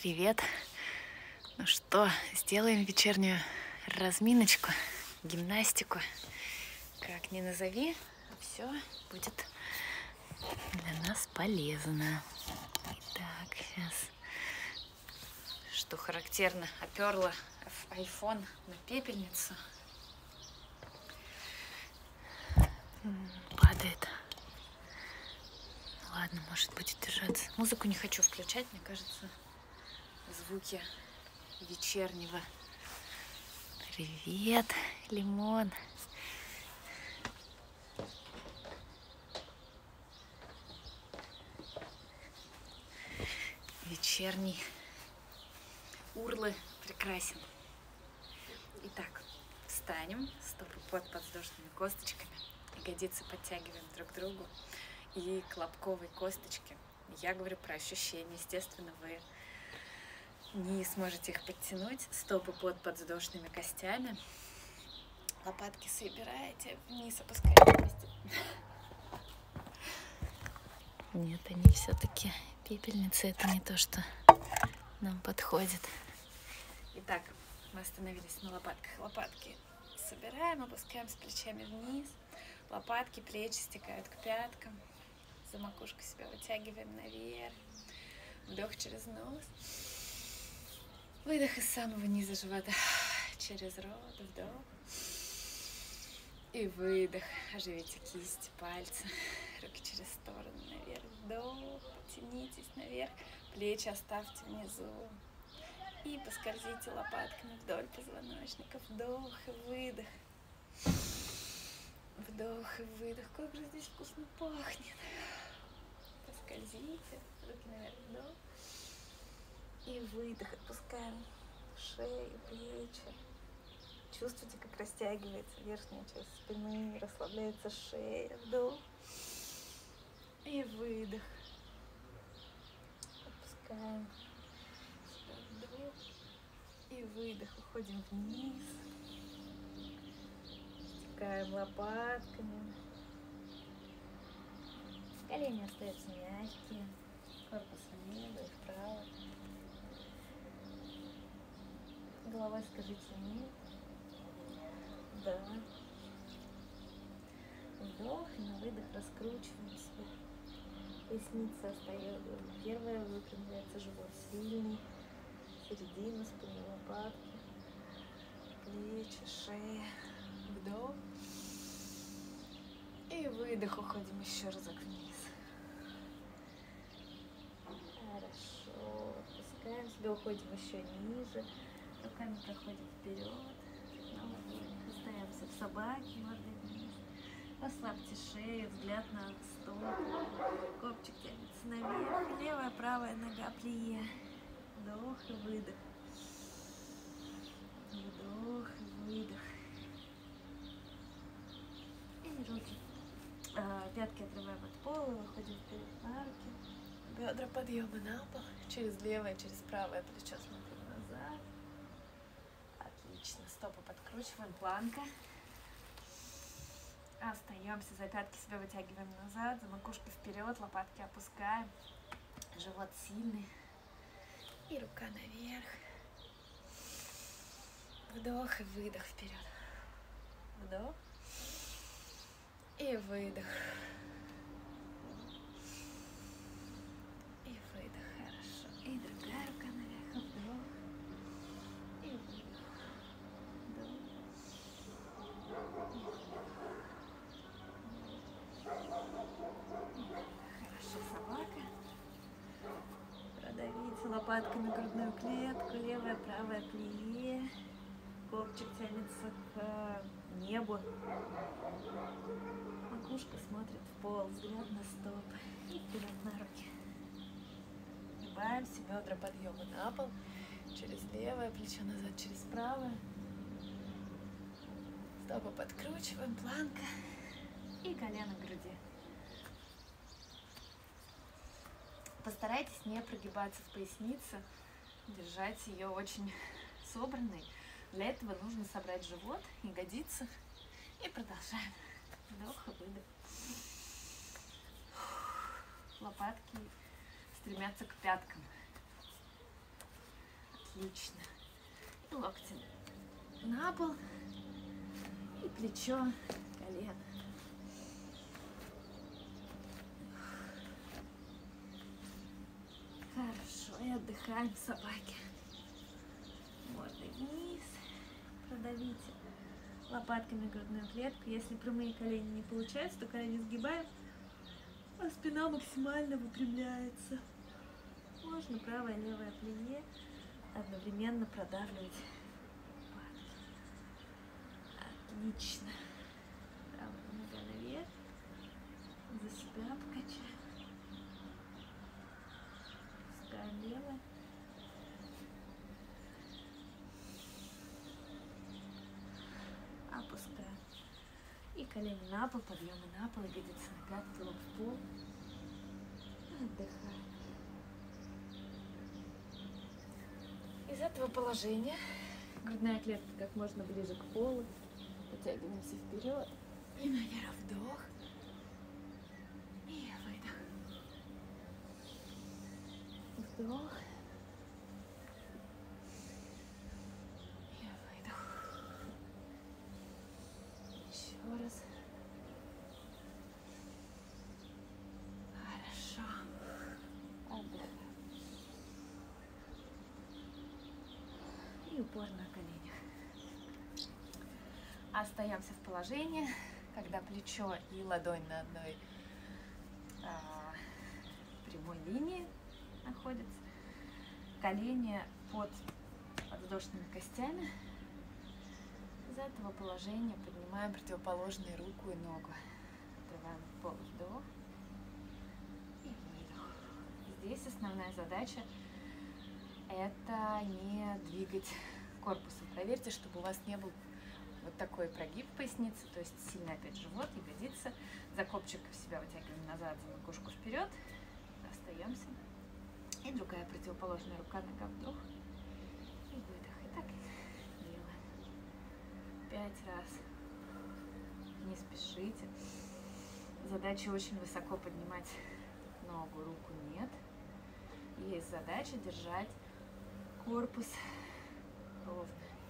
Привет! Ну что, сделаем вечернюю разминочку, гимнастику. Как ни назови, все будет для нас полезно. Итак, сейчас, что характерно, оперла iPhone на пепельницу. Падает. Ладно, может, будет держаться. Музыку не хочу включать, мне кажется, звуки вечернего. Привет, Лимон. Вечерний Урлы прекрасен. Итак, встанем, стопы под подвздошными косточками, ягодицы подтягиваем друг к другу и к лобковой косточке. Я говорю про ощущения. Естественно, вы не сможете их подтянуть. Стопы под подвздошными костями. Лопатки собираете, вниз опускаете вместе. Нет, они все-таки пепельницы. Это не то, что нам подходит. Итак, мы остановились на лопатках. Лопатки собираем, опускаем с плечами вниз. Лопатки, плечи стекают к пяткам. За макушку себя вытягиваем наверх. Вдох через нос. Выдох из самого низа живота. Через рот. Вдох. И выдох. Оживите кисти, пальцы. Руки через сторону наверх. Вдох. Потянитесь наверх. Плечи оставьте внизу. И поскользите лопатками вдоль позвоночника. Вдох и выдох. Вдох и выдох. Как же здесь вкусно пахнет. Поскользите. Руки наверх. Вдох. И выдох. Отпускаем шею, плечи. Чувствуйте, как растягивается верхняя часть спины. Расслабляется шея. Вдох. И выдох. Отпускаем. Вдох. И выдох. Уходим вниз. Стекаем лопатками. Колени остаются мягкие. Корпус влево и вправо. Головой скажите нет. Да. Вдох и на выдох раскручиваем себя. Поясница остается. Первая выпрямляется, живот сильный. Середина спины, лопатки. Плечи, шея. Вдох. И выдох. Уходим еще разок вниз. Хорошо. Отпускаем себя. Уходим еще ниже. Руками проходим вперед. На ладонях. Остаемся в собаке. Мордой вниз. Расслабьте шею. Взгляд на стопу. Копчик тянется наверх. Левая, правая нога плие. Вдох и выдох. Вдох и выдох. И руки. Пятки отрываем от пола. Выходим вперед на руки. Бедра подъемы на пол. Через левое, через правое плечо смотрим назад. Отлично. Стопы подкручиваем. Планка. Остаемся. За пятки себя вытягиваем назад. За макушку вперед. Лопатки опускаем. Живот сильный. И рука наверх. Вдох и выдох вперед. Вдох. И выдох. И выдох. Хорошо. И другая рука наверх. Вдох. И выдох. Вдох. Хорошо. Собака. Продавите лопатками грудную клетку. Левая, правая плие. Копчик тянется к небу. Макушка смотрит в пол. Взгляд на стопы. И вперед на руки. Сгибаемся. Бедра подъема на пол. Через левое плечо назад, через правое. Стопы подкручиваем. Планка. И колено к груди. Постарайтесь не прогибаться в пояснице. Держать ее очень собранной. Для этого нужно собрать живот, ягодицы. И продолжаем. Вдох и выдох. Лопатки стремятся к пяткам. Отлично. И локти на пол. И плечо, колено. Хорошо. И отдыхаем в собаке. Мордой вниз. Продавите лопатками грудную клетку. Если прямые колени не получаются, то колени сгибаем, а спина максимально выпрямляется. Можно правое и левое плие одновременно продавливать лопатки. Отлично. Правая нога наверх. За себя покачаем. Пускаем левое. Опускаем. И колени на пол, подъемы на пол, ягодицы на пятки, лоб в пол. Отдыхаем. Из этого положения грудная клетка как можно ближе к полу. Потягиваемся вперед. И наверх вдох. И выдох. Вдох. И выдох. Еще раз. Хорошо. Отдыхаем. И упор на коленях. Остаемся в положении, когда плечо и ладонь на одной прямой линии находятся. Колени под подвздошными костями. Из этого положения поднимаем противоположную руку и ногу. Отрываем в пол, вдох и выдох. Здесь основная задача – это не двигать корпусом. Проверьте, чтобы у вас не был вот такой прогиб поясницы, то есть сильно опять живот, ягодицы. За копчиков себя вытягиваем назад, за макушку вперед. Остаемся. И другая противоположная рука, нога, вдох и выдох. И так делаем 5 раз. Не спешите. Задача очень высоко поднимать ногу, руку нет. Есть задача держать корпус ровно.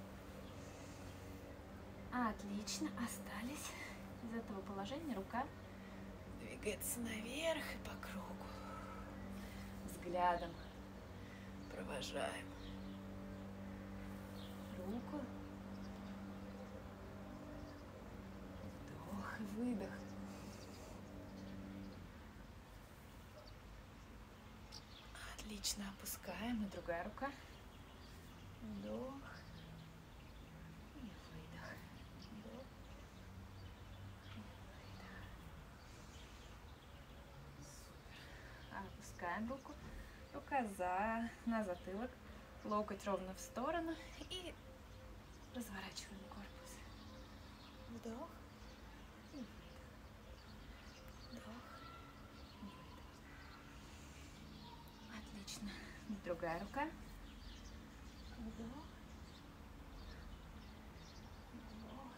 Отлично, остались. Из этого положения рука двигается наверх и по кругу. Взглядом провожаем руку. Вдох и выдох. Отлично, опускаем. И другая рука. Вдох. И выдох. Вдох. Супер. Опускаем руку. Рука на затылок. Локоть ровно в сторону. И разворачиваем корпус. Вдох. И выдох. Вдох. И выдох. Отлично. Другая рука. Вдох. Вдох.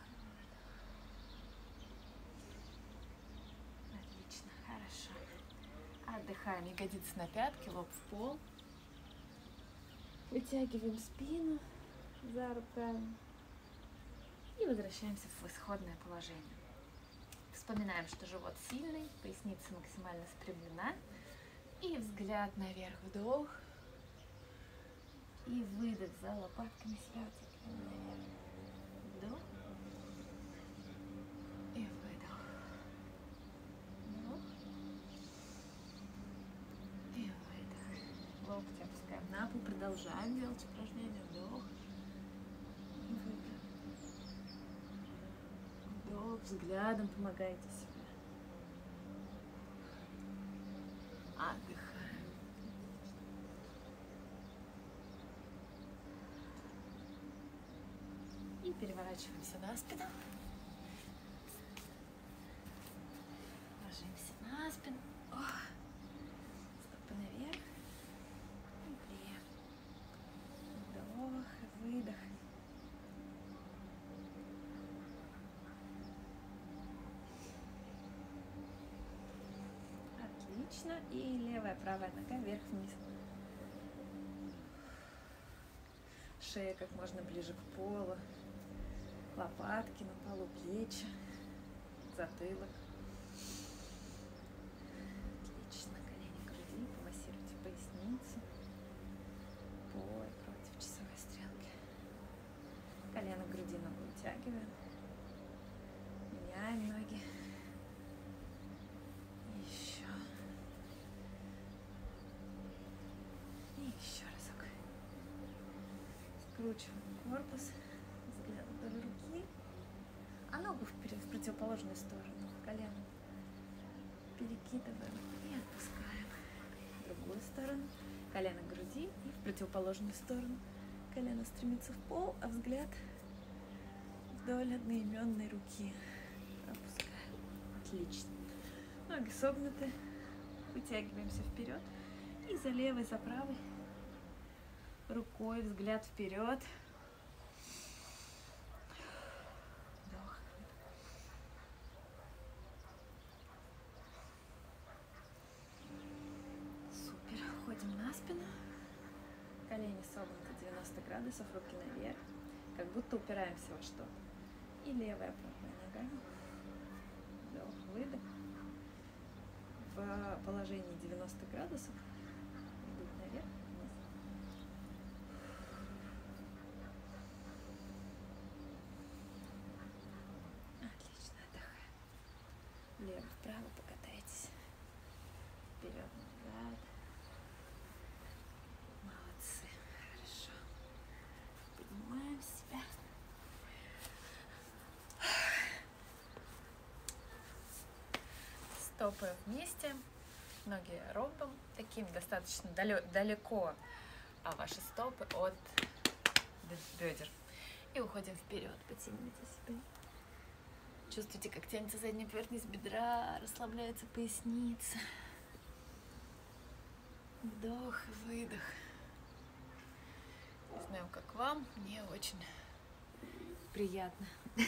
Отлично. Хорошо. Отдыхаем. Ягодицы на пятки, лоб в пол. Вытягиваем спину за руками. И возвращаемся в исходное положение. Вспоминаем, что живот сильный, поясница максимально спрямлена. И взгляд наверх, вдох. И выдох, за лопатками себя вытягиваем наверх. Вдох. И выдох. Вдох. И выдох. Локти опускаем на пол. Продолжаем делать упражнение. Вдох. И выдох. Вдох. Взглядом помогайте себе. Отдыхаем. И переворачиваемся на спину. Ложимся на спину. Стопы наверх. И вверх. Вдох, выдох. Отлично. И левая, правая нога вверх-вниз. шея как можно ближе к полу, лопатки на полу, плечи, затылок. Отлично, колени, груди, помассируйте поясницу, пой против часовой стрелки. Колено, груди, ногу вытягиваем, меняем ноги. Еще разок. Скручиваем корпус, взгляд вдоль руки, а ногу в противоположную сторону, колено перекидываем и отпускаем. В другую сторону, колено к груди и в противоположную сторону. Колено стремится в пол, а взгляд вдоль одноименной руки. Опускаем. Отлично. Ноги согнуты, вытягиваемся вперед и за левой, за правой рукой взгляд вперед. Вдох. Супер. Ходим на спину. Колени согнуты 90 градусов, руки наверх. Как будто упираемся во что-то. И левая, правая нога. Вдох, выдох. В положении 90 градусов. Идут наверх. Отлично, отдыхаем. Влево-вправо покатайтесь. Вперед-назад. Молодцы. Хорошо. Поднимаем себя. Стопы вместе. Ноги ромбом. Таким достаточно далеко ваши стопы от бедер. И уходим вперед. Потяните себя. Чувствуйте, как тянется задняя поверхность бедра, расслабляется поясница. Вдох и выдох. Не знаю, как вам, мне очень приятно.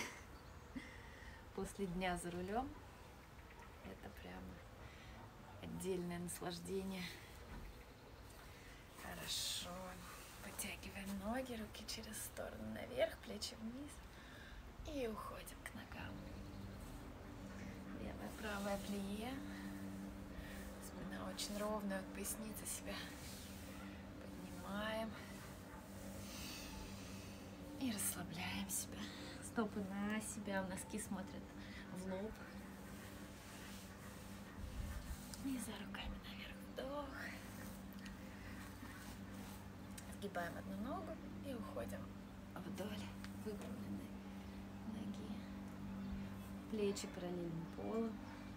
После дня за рулем это прямо отдельное наслаждение. Хорошо. Подтягиваем ноги, руки через сторону наверх, плечи вниз. И уходим к ногам. Левая, правая плие. Спина очень ровная, от поясницы себя поднимаем. И расслабляем себя. Стопы на себя, носки смотрят в лоб. И за руками наверх. Вдох. Сгибаем одну ногу и уходим вдоль выпрямленной ноги. Плечи параллельно полу.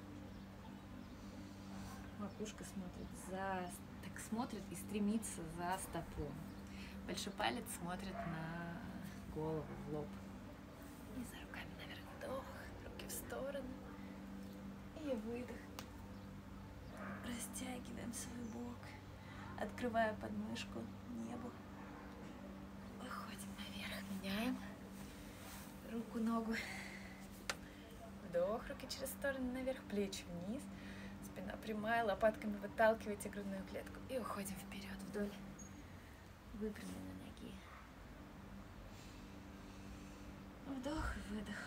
Макушка смотрит и стремится за стопу. Большой палец смотрит на голову, в лоб. И за руками наверх. Вдох, руки в сторону. И выдох. Растягиваем свой бок, открывая подмышку небу. Выходим наверх, меняем руку, ногу. Вдох, руки через сторону наверх, плечи вниз. Спина прямая, лопатками выталкивайте грудную клетку. И уходим вперед вдоль выпрямленной ноги. Вдох и выдох.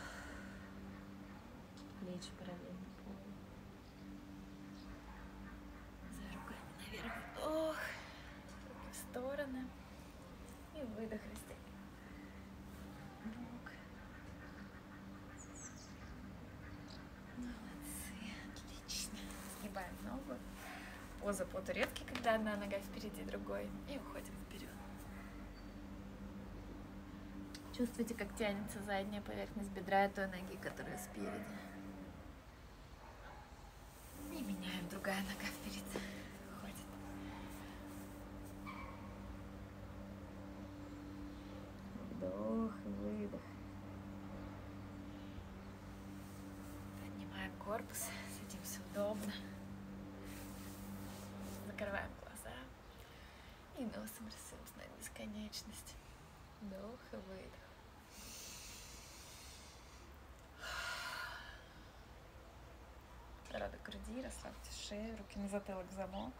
Плечи параллельно полу. За руками наверх. Вдох. Руки в стороны. И выдох. Растягиваем. Бок. Молодцы. Отлично. Сгибаем ногу. Поза по-турецки, когда одна нога впереди другой. И уходим вперед. Чувствуйте, как тянется задняя поверхность бедра той ноги, которая спереди. И меняем, другая нога вперед. Ходит. Вдох и выдох. Поднимаем корпус, садимся удобно. Закрываем глаза. И носом рисуем знак бесконечности. Вдох и выдох. Рада груди, расслабьте шею, руки на затылок в замок.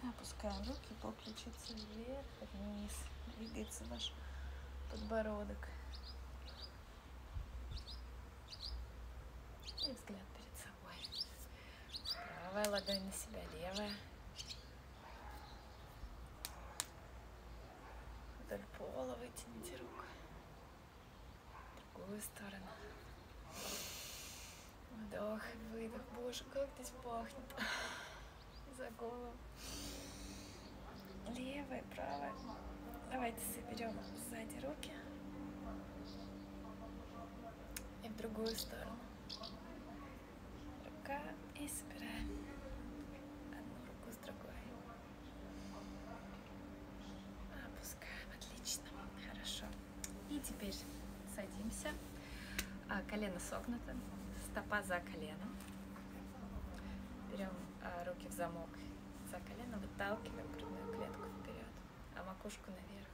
Опускаем руки, по ключице вверх, вниз. Двигается ваш подбородок. И взгляд перед собой. Правая ладонь на себя, левая. Вдоль пола вытяните руку. В другую сторону. Вдох и выдох. Боже, как здесь пахнет. За голову. Левая, правая. Давайте соберем сзади руки. И в другую сторону. Рука и собираем одну руку с другой. Опускаем. Отлично. Хорошо. И теперь садимся. Колено согнуто. Стопа за коленом. Берем руки в замок за колено, выталкиваем грудную клетку вперед, а макушку наверх.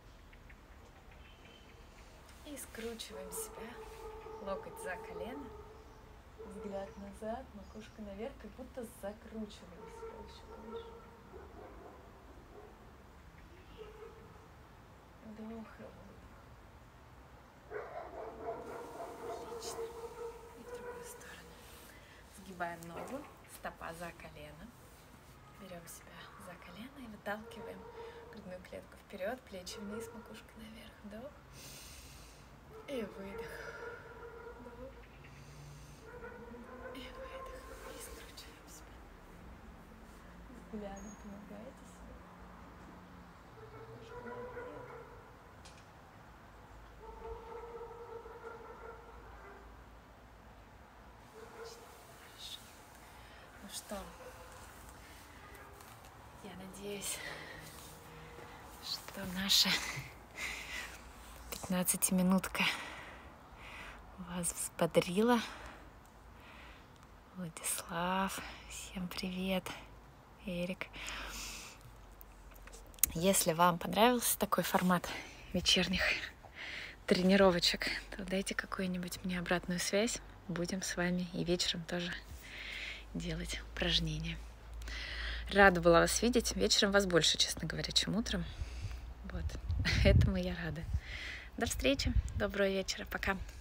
И скручиваем себя. Локоть за колено. Взгляд назад, макушка наверх, как будто закручиваем себя еще больше. Вдох и выдох. Отлично. И в другую сторону. Сгибаем ногу, стопа за колено. Берем себя за колено и выталкиваем грудную клетку вперед, плечи вниз, макушка наверх. Вдох и выдох. Вдох и выдох. И скручиваем себя. Взглядом помогаете себе. Макушка наверх. Хорошо. Ну что, я надеюсь, что наша 15-минутка вас взбодрила. Владислав, всем привет. Эрик. Если вам понравился такой формат вечерних тренировочек, то дайте какую-нибудь мне обратную связь. Будем с вами и вечером тоже делать упражнения. Рада была вас видеть. Вечером вас больше, честно говоря, чем утром. Вот. Этому я рада. До встречи. Доброго вечера. Пока.